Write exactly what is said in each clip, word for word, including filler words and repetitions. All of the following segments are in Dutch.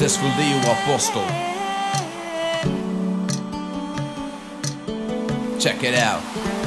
is voor Leo Apostel. Check it out.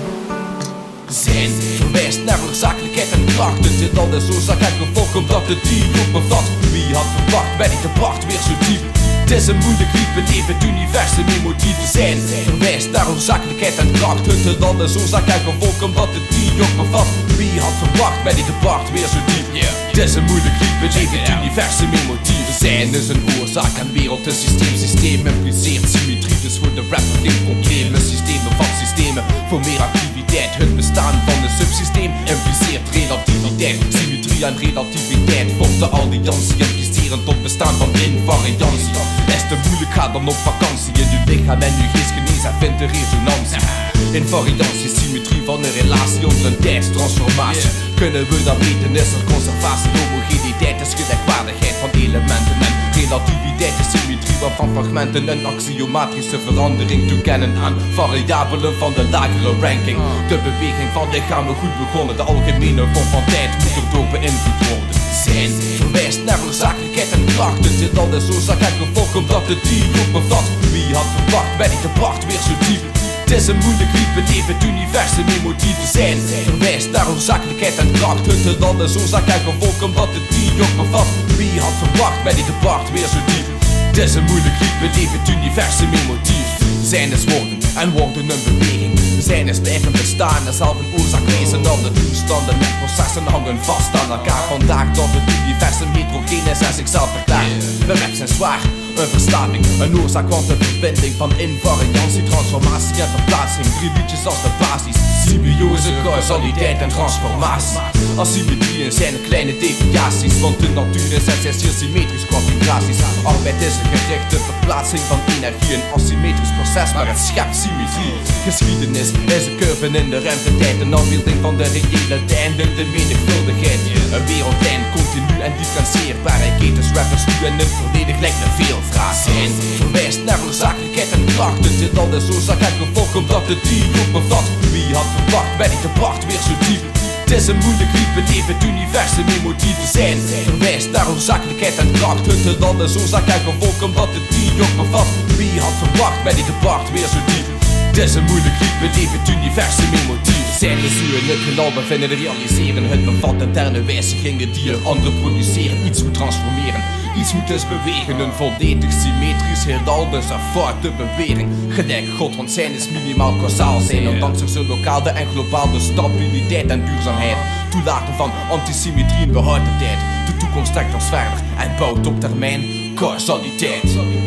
Zijn verwijst naar noodzakelijkheid en kracht. Het is alles oorzaak en gevolg omdat het die ook bevat. Wie had verwacht bij die debat weer zo diep. Het is een moeilijk lied, beleven het universum emotieve zijn. Verwijst naar oorzakelijkheid en kracht. Het is alles oorzaak en gevolg omdat het die ook bevat. Wie had verwacht bij die debat weer zo diep. Het is een moeilijk lied, beleven het universum emotieve zijn. Is een oorzaak en wereld, een systeem. Systeem impliceert symmetrie, dus voor de rapper geen probleem. Een systeem bevat systemen voor meer activiteit. Het bestaan van een subsysteem impliceert relativiteit. Symmetrie en relativiteit vormt de alliantie, implicerend tot bestaan van invariantie. Is te moeilijk, ga dan op vakantie in uw lichaam en uw geest genees en vindt de resonantie. Invariantie is symmetrie van een relatie onder een tijdstransformatie. Kunnen we dat weten, is er conservatie. Homogeniteit is gelijkwaardigheid van elementen. En relativiteit is symmetrie waarvan fragmenten een axiomatrische verandering toekennen aan variabelen van de lagere ranking. De beweging van lichamen goed begonnen, de algemene vorm van tijd moet erdoor beïnvloed worden. Zijn verwijst naar oorzakelijkheid en kracht. Het is alles oorzaak en gevolg omdat het die ook bevat. Wie had verwacht bij die debat weer zo diep. Het is een moeilijk lied, beleven het universum emotieve zijn. Verwijst naar oorzakelijkheid en kracht. Het is alles oorzaak en gevolg omdat het die ook bevat. Wie had verwacht bij die debat weer zo diep. Het is een moeilijk lied, beleven het universum emotief. Zijn is woorden en woorden een beweging. Zijn is blijven bestaan en zelf een oorzaak wezen. Alle toestanden en processen hangen vast aan elkaar. Vandaag dat het universum heterogeen is en zichzelf verklaart. De raps zijn zwaar, een verslaving, een oorzaak want een verbinding van invariantie, transformatie en verplaatsing. Drie liedjes als de basis, symbiose, causaliteit en transformatie. Asymmetrie zijn kleine deviaties, want de natuur is essentieel symmetrisch qua vibraties. Arbeid is een gerichte verplaatsing van energie, een asymmetrisch proces, maar het schept symmetrie. Geschiedenis is een curve in de ruimte-tijd, een afbeelding van de reële lijn in de menigvuldigheid. Een wereldlijn, continu en differentieerbaar. Hij ketens rappers nu en in volledig lijkt een veelvraag. Zijn verwijst naar oorzakelijkheid en kracht. Het is alles oorzaak en gevolg omdat het die ook bevat. Wie had verwacht bij die debat weer zo diep. Het is een moeilijk lied, beleven het universum emotieve zijn. Verwijst naar oorzakelijkheid en kracht. Het is alles oorzaak en gevolg omdat het die ook bevat. Wie had verwacht bij die debat weer zo diep. Het is een moeilijk lied, beleven het universum emotief zijn. Dus u en het heelal bevinden te realiseren. Het bevat interne wijzigingen die er anderen produceren. Iets moet transformeren, iets moet dus bewegen. Een volledig symmetrisch heelal, dus een foute bewering. Gelijk God, want zijn is minimaal kausaal zijn. Ondanks er zo lokaal en globaal de stabiliteit en duurzaamheid. Toelaten van antisymmetrie in behouden tijd. De toekomst trekt ons verder en bouwt op termijn causaliteit.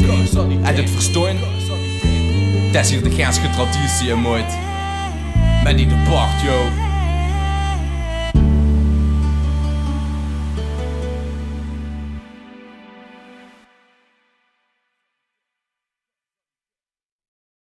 En het verstoren? Dat is hier de geinske traditie, mooi. Met die debat, yo.